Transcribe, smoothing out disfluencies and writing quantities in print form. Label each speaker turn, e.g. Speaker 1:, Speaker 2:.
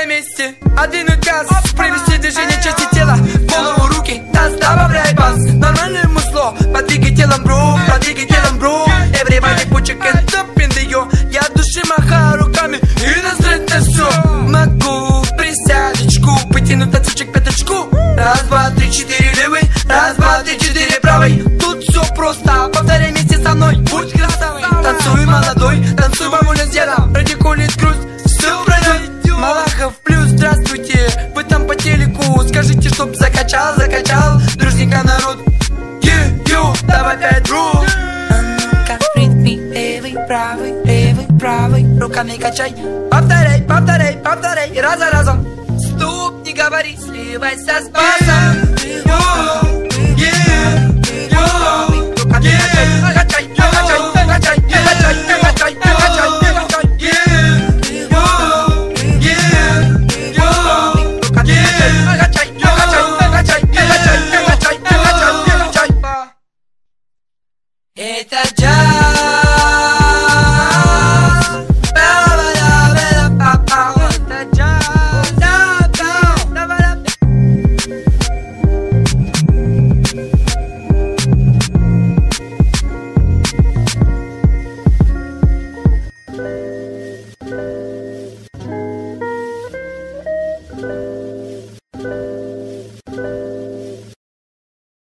Speaker 1: на месте, отдвинуть газ, провести движение части тела, голову, руки, таз, добавляй бас. Нормальное мусло, подвигай телом, бро, подвигай телом, бро. Everybody put your hands up in the yo. Я от души махаю руками и насрать на все. Могу присядочку, потянуть танцучек пяточку. Раз, два, три, четыре левый, раз, два, три, четыре правый. Тут все просто, повторяй вместе со мной. Будь красавый, танцуй молодой, танцуй бабуля с дедом. Радикулит грусть, все пройдет. Малахов плюс, здравствуйте, вы там по телеку. Скажите, чтоб закачал, закачал. Дружненько народ, давай пять рук. А ну-ка, ритми, левый, правый, руками качай. Повторяй, повторяй, повторяй, раз за разом. Стоп, не говори, сливайся с басом.